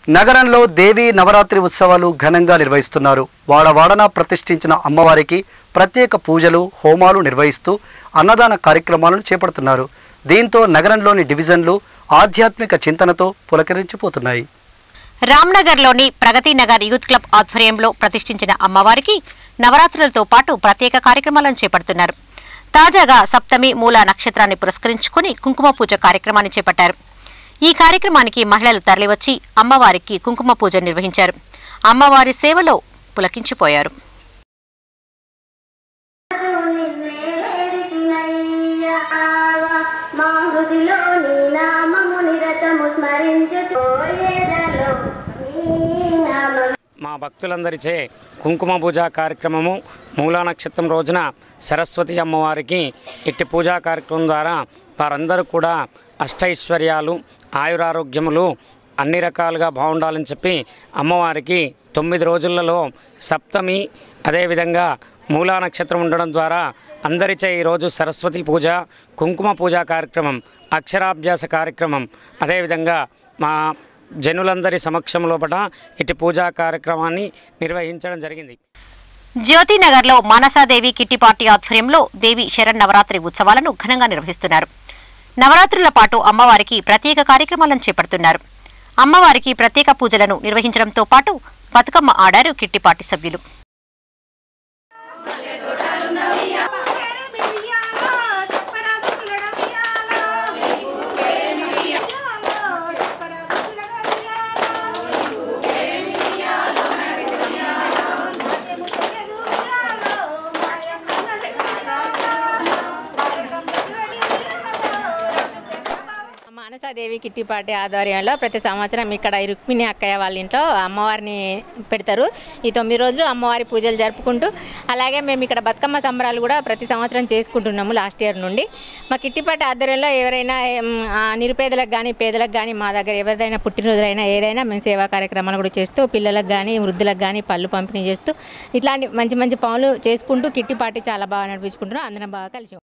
నగరంలో దేవీ నవరాత్రి ఉత్సవాలు ఘనంగా నిర్వహిస్తున్నారు. వాడవాడన ప్రతిష్ఠించిన అమ్మవారికి ప్రత్యేక పూజలు, హోమాలు నిర్వహిస్తూ అన్నదాన కార్యక్రమాలను చేపడుతున్నారు. దీంతో నగరంలోని డివిజన్లు ఆధ్యాత్మిక చింతనతో పులకరించిపోతున్నాయి. రామ్నగర్లోని ప్రగతి నగర్ యూత్ క్లబ్ ఆధ్వర్యంలో ప్రతిష్ఠించిన అమ్మవారికి నవరాత్రులతో పాటు ప్రత్యేక కార్యక్రమాలను చేపడుతున్నారు. తాజాగా సప్తమి మూల నక్షత్రాన్ని పురస్కరించుకుని కుంకుమ పూజ కార్యక్రమాన్ని చేపట్టారు. ఈ కార్యక్రమానికి మహిళలు తరలివచ్చి అమ్మవారికి కుంకుమ పూజ నిర్వహించారు. అమ్మవారి సేవలో పులకించిపోయారు. మా భక్తులందరిచే కుంకుమ పూజా కార్యక్రమము మూలా నక్షత్రం రోజున సరస్వతి అమ్మవారికి ఇట్టి పూజా కార్యక్రమం ద్వారా వారందరూ కూడా అష్టైశ్వర్యాలు, ఆయురారోగ్యములు అన్ని రకాలుగా బాగుండాలని చెప్పి అమ్మవారికి 9 రోజులలో సప్తమి అదేవిధంగా మూలా నక్షత్రం ఉండడం ద్వారా అందరిచే ఈరోజు సరస్వతి పూజ, కుంకుమ పూజా కార్యక్రమం, అక్షరాభ్యాస కార్యక్రమం అదేవిధంగా మా జనులందరి సమక్షం లోపల ఇటు పూజా కార్యక్రమాన్ని నిర్వహించడం జరిగింది. జ్యోతినగర్లో మానసాదేవి కిట్టి పార్టీ ఆధ్వర్యంలో దేవి శరన్నవరాత్రి ఉత్సవాలను ఘనంగా నిర్వహిస్తున్నారు. నవరాత్రుల పాటు అమ్మవారికి ప్రత్యేక కార్యక్రమాలను చేపడుతున్నారు. అమ్మవారికి ప్రత్యేక పూజలను నిర్వహించడంతో పాటు బతుకమ్మ ఆడారు కిట్టి పార్టీ సభ్యులు. మానసాదేవి కిట్టి పార్టీ ఆధ్వర్యంలో ప్రతి సంవత్సరం ఇక్కడ రుక్మిణి అక్కయ్య వాళ్ళ ఇంట్లో అమ్మవారిని పెడతారు. ఈ 9 రోజులు అమ్మవారి పూజలు జరుపుకుంటూ అలాగే మేము ఇక్కడ బతుకమ్మ సంబరాలు కూడా ప్రతి సంవత్సరం చేసుకుంటున్నాము లాస్ట్ ఇయర్ నుండి. మా కిట్టి పార్టీ ఆధ్వర్యంలో ఎవరైనా నిరుపేదలకు కానీ పేదలకు కానీ మా దగ్గర ఎవరిదైనా పుట్టినరోజులైనా ఏదైనా మేము సేవా కార్యక్రమాలు కూడా చేస్తూ పిల్లలకు కానీ వృద్ధులకు కానీ పళ్ళు పంపిణీ చేస్తూ ఇట్లాంటి మంచి మంచి పనులు చేసుకుంటూ కిట్టి పార్టీ చాలా బాగా నడిపించుకుంటున్నాం. అందరం బాగా కలిసి